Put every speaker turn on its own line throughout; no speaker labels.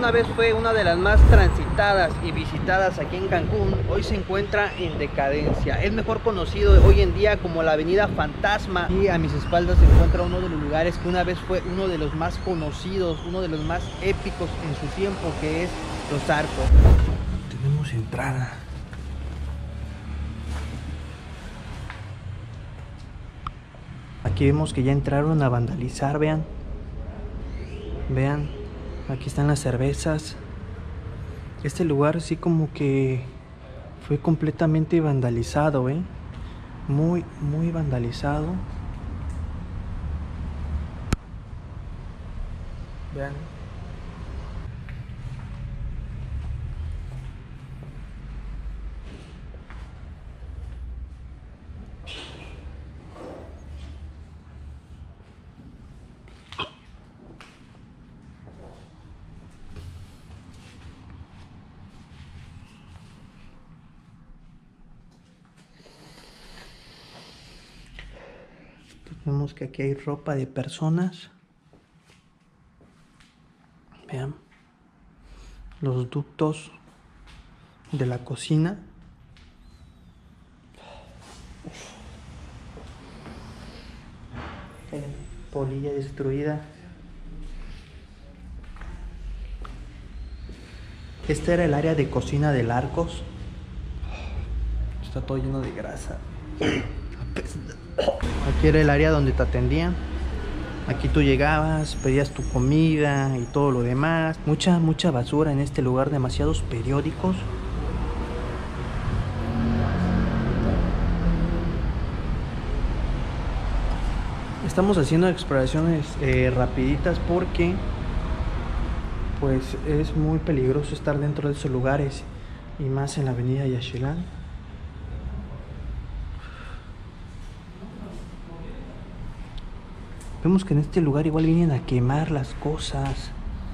una vez fue una de las más transitadas y visitadas aquí en Cancún, hoy se encuentra en decadencia. Es mejor conocido hoy en día como la Avenida Fantasma, y a mis espaldas se encuentra uno de los lugares que una vez fue uno de los más conocidos, uno de los más épicos en su tiempo, que es Los Arcos. Tenemos entrada. Aquí vemos que ya entraron a vandalizar, vean. Vean, aquí están las cervezas. Este lugar sí como que fue completamente vandalizado, muy vandalizado. Vean. Vemos que aquí hay ropa de personas. Vean los ductos de la cocina. Polilla destruida. Este era el área de cocina del Arcos. Está todo lleno de grasa. Aquí era el área donde te atendían. Aquí tú llegabas, pedías tu comida y todo lo demás. Mucha basura en este lugar, demasiados periódicos. Estamos haciendo exploraciones rapiditas porque pues es muy peligroso estar dentro de esos lugares, y más en la avenida Yaxchilán. Vemos que en este lugar igual vienen a quemar las cosas.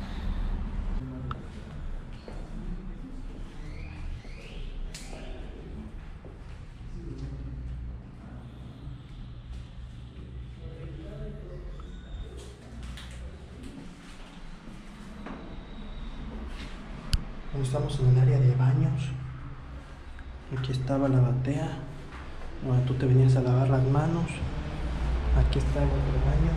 Estamos en el área de baños. Aquí estaba la batea, donde tú te venías a lavar las manos. Aquí está el otro baño.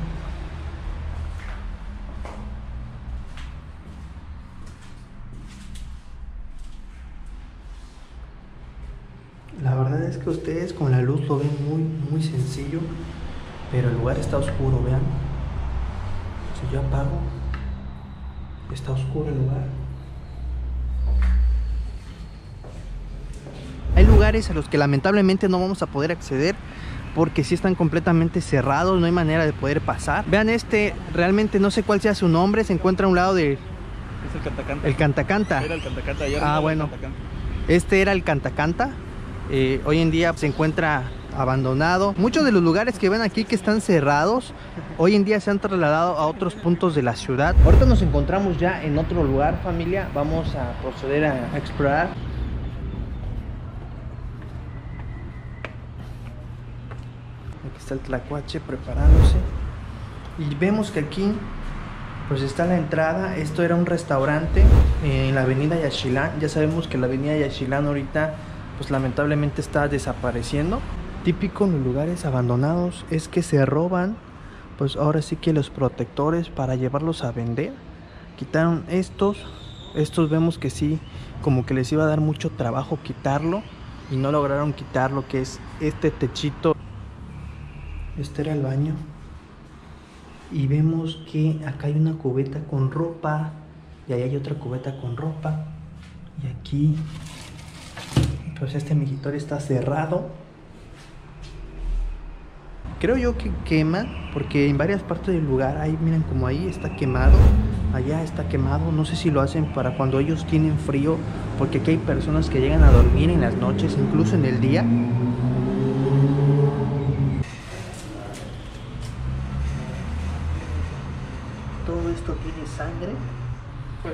La verdad es que ustedes con la luz lo ven muy sencillo, pero el lugar está oscuro, vean. Si yo apago, está oscuro el lugar. Hay lugares a los que lamentablemente no vamos a poder acceder porque sí están completamente cerrados, no hay manera de poder pasar. Vean realmente no sé cuál sea su nombre, se encuentra a un lado de...
Es el Cantacanta.
El Cantacanta.
Era el Cantacanta.
Bueno. Este era el Cantacanta. Hoy en día se encuentra abandonado. Muchos de los lugares que ven aquí que están cerrados, hoy en día se han trasladado a otros puntos de la ciudad. Ahorita nos encontramos ya en otro lugar, familia. Vamos a proceder a explorar. Aquí está el tlacuache preparándose. Y vemos que aquí pues está la entrada. Esto era un restaurante en la avenida Yaxchilán. Ya sabemos que la avenida Yaxchilán ahorita pues lamentablemente está desapareciendo. Típico en los lugares abandonados es que se roban pues ahora sí que los protectores para llevarlos a vender. Quitaron estos vemos que sí, como que les iba a dar mucho trabajo quitarlo y no lograron quitar lo que es este techito. Este era el baño. Y vemos que acá hay una cubeta con ropa. Y ahí hay otra cubeta con ropa. Y aquí pues este migitorio está cerrado. Creo yo que quema, porque en varias partes del lugar, ahí miren como ahí está quemado, allá está quemado. No sé si lo hacen para cuando ellos tienen frío, porque aquí hay personas que llegan a dormir en las noches, incluso en el día. Todo esto tiene sangre.
Pues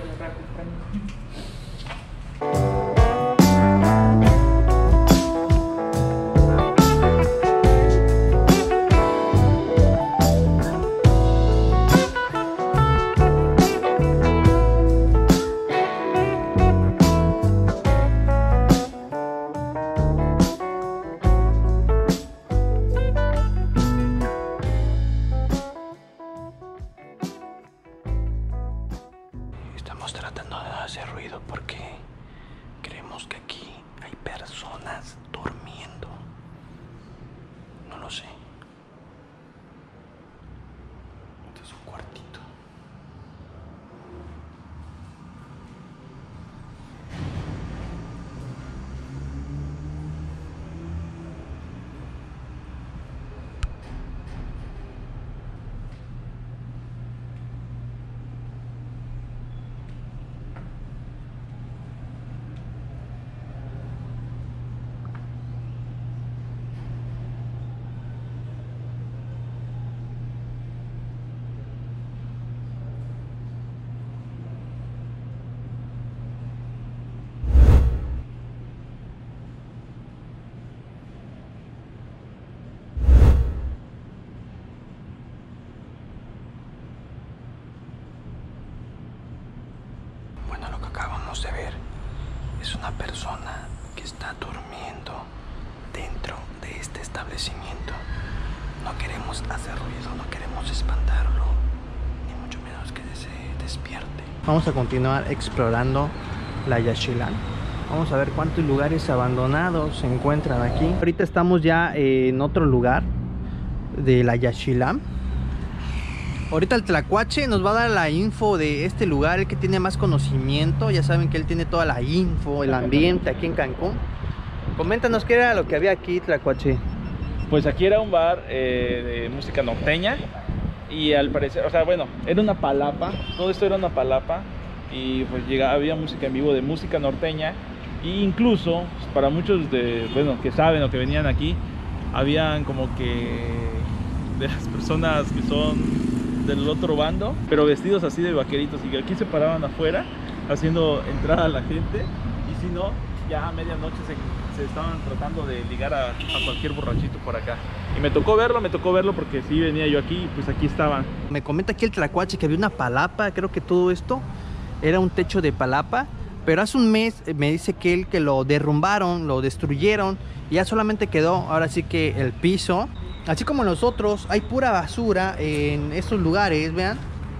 acabamos de ver es una persona que está durmiendo dentro de este establecimiento. No queremos hacer ruido, no queremos espantarlo, ni mucho menos que se despierte. Vamos a continuar explorando la Yaxchilán. Vamos a ver cuántos lugares abandonados se encuentran aquí. Ahorita estamos ya en otro lugar de la Yaxchilán. Ahorita el Tlacuache nos va a dar la info de este lugar, el que tiene más conocimiento. Ya saben que él tiene toda la info, el ambiente aquí en Cancún. Coméntanos qué era lo que había aquí, Tlacuache.
Pues aquí era un bar de música norteña. Y al parecer, o sea, bueno, era una palapa. Todo esto era una palapa. Y pues había música en vivo de música norteña. E incluso, pues, para muchos que saben o que venían aquí, habían como que de las personas que son del otro bando, pero vestidos así de vaqueritos, y que aquí se paraban afuera haciendo entrar a la gente, y si no, ya a medianoche se estaban tratando de ligar a cualquier borrachito por acá. Y me tocó verlo porque sí venía yo aquí, y pues aquí estaban.
Me comenta aquí el Tlacuache que había una palapa. Creo que todo esto era un techo de palapa, pero hace un mes me dice que lo derrumbaron, lo destruyeron, y ya solamente quedó ahora sí que el piso. Así como nosotros, hay pura basura en estos lugares, vean.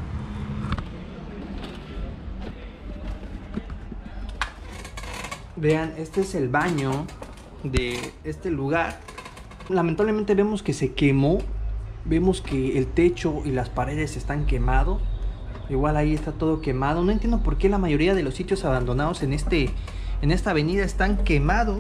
Vean, este es el baño de este lugar. Lamentablemente vemos que se quemó. Vemos que el techo y las paredes están quemados. Igual ahí está todo quemado. No entiendo por qué la mayoría de los sitios abandonados en esta avenida están quemados.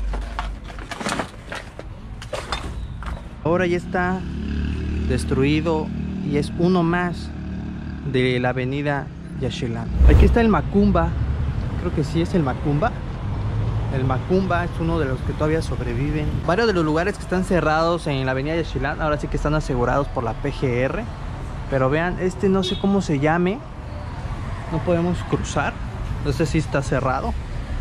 Ahora ya está destruido y es uno más de la avenida Yaxchilán. Aquí está el Macumba. Creo que sí es el Macumba. El Macumba es uno de los que todavía sobreviven. Varios de los lugares que están cerrados en la avenida Yaxchilán ahora sí que están asegurados por la PGR. Pero vean, no sé cómo se llame. No podemos cruzar. No sé si está cerrado.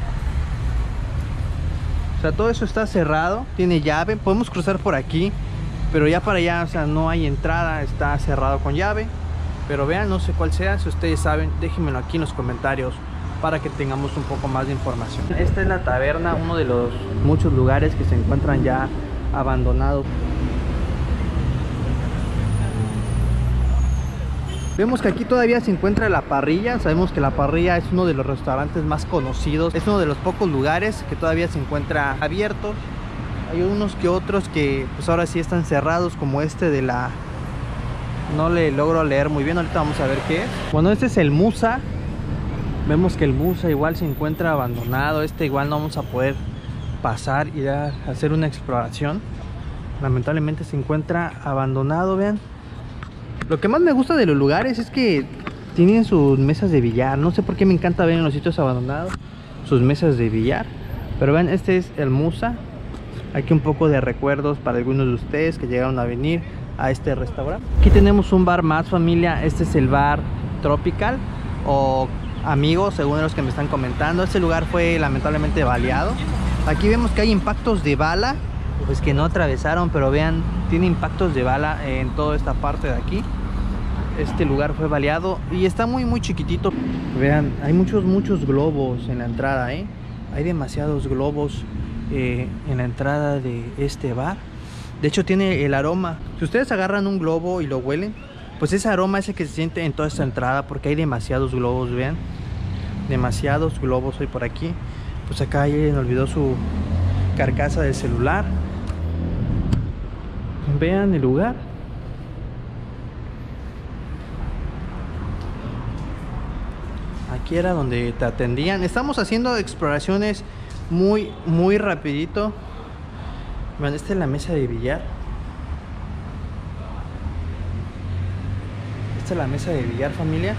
O sea, todo eso está cerrado. Tiene llave. Podemos cruzar por aquí, pero ya para allá, o sea, no hay entrada. Está cerrado con llave. Pero vean, no sé cuál sea. Si ustedes saben, déjenmelo aquí en los comentarios para que tengamos un poco más de información. Esta es la taberna, uno de los muchos lugares que se encuentran ya abandonados. Vemos que aquí todavía se encuentra la parrilla. Sabemos que la parrilla es uno de los restaurantes más conocidos. Es uno de los pocos lugares que todavía se encuentra abiertos. Hay unos que otros que pues ahora sí están cerrados, como este de la... No le logro leer muy bien, ahorita vamos a ver qué es. Bueno, este es el Musa. Vemos que el Musa igual se encuentra abandonado. Igual no vamos a poder pasar y hacer una exploración. Lamentablemente se encuentra abandonado, vean. Lo que más me gusta de los lugares es que tienen sus mesas de billar. No sé por qué me encanta ver en los sitios abandonados sus mesas de billar. Pero vean, este es el Musa. Aquí un poco de recuerdos para algunos de ustedes que llegaron a venir a este restaurante. Aquí tenemos un bar más, familia. Este es el bar Tropical o Amigos, según los que me están comentando. Este lugar fue lamentablemente baleado. Aquí vemos que hay impactos de bala, pues que no atravesaron, pero vean, tiene impactos de bala en toda esta parte de aquí. Este lugar fue baleado y está muy chiquitito. Vean, hay muchos globos en la entrada, hay demasiados globos en la entrada de este bar. De hecho tiene el aroma. Si ustedes agarran un globo y lo huelen, pues ese aroma es el que se siente en toda esta entrada, porque hay demasiados globos. Vean, demasiados globos hoy por aquí. Pues acá alguien olvidó su carcasa del celular. Vean el lugar. Aquí era donde te atendían. Estamos haciendo exploraciones muy rapidito. Bueno, esta es la mesa de billar. Esta es la mesa de billar, familia.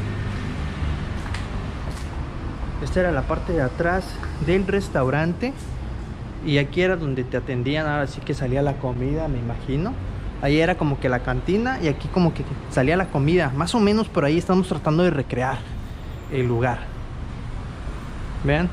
Esta era la parte de atrás del restaurante. Y aquí era donde te atendían. Ahora sí que salía la comida, me imagino. Ahí era como que la cantina y aquí como que salía la comida. Más o menos por ahí estamos tratando de recrear el lugar. Vean.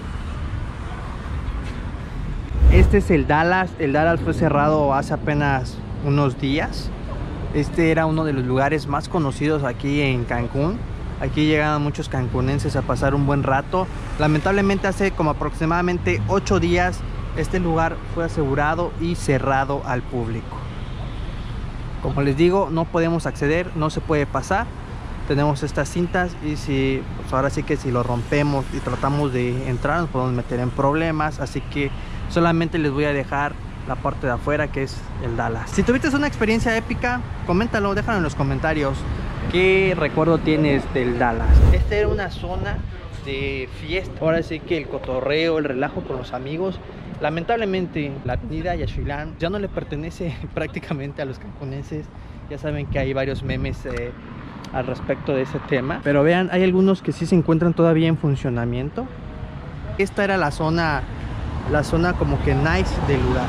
Este es el Dallas. El Dallas fue cerrado hace apenas unos días. Este era uno de los lugares más conocidos aquí en Cancún. Aquí llegaban muchos cancunenses a pasar un buen rato. Lamentablemente hace como aproximadamente 8 días este lugar fue asegurado y cerrado al público. Como les digo, no podemos acceder, no se puede pasar. Tenemos estas cintas y si, pues ahora sí que si lo rompemos y tratamos de entrar nos podemos meter en problemas. Así que solamente les voy a dejar la parte de afuera, que es el Dallas. Si tuviste una experiencia épica, coméntalo, déjalo en los comentarios. ¿Qué recuerdo tienes del Dallas? Esta era una zona de fiesta. Ahora sí que el cotorreo, el relajo con los amigos. Lamentablemente la avenida Yaxchilán ya no le pertenece prácticamente a los cancunenses. Ya saben que hay varios memes al respecto de ese tema. Pero vean, hay algunos que sí se encuentran todavía en funcionamiento. Esta era la zona como que nice del lugar.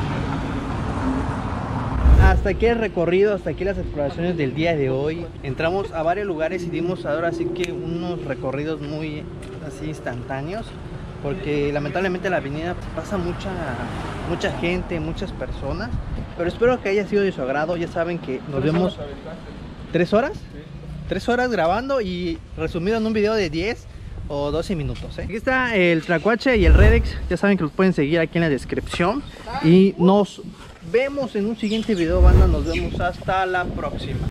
Hasta aquí el recorrido, hasta aquí las exploraciones del día de hoy. Entramos a varios lugares y dimos ahora sí que unos recorridos muy así instantáneos, porque lamentablemente la avenida pasa mucha gente, muchas personas, pero espero que haya sido de su agrado. Ya saben que nos vemos 3 horas, sí. 3 horas grabando y resumido en un video de 10 o 12 minutos, Aquí está el Tlacuache y el Redex. Ya saben que los pueden seguir aquí en la descripción. Y nos vemos en un siguiente video, banda. Nos vemos hasta la próxima.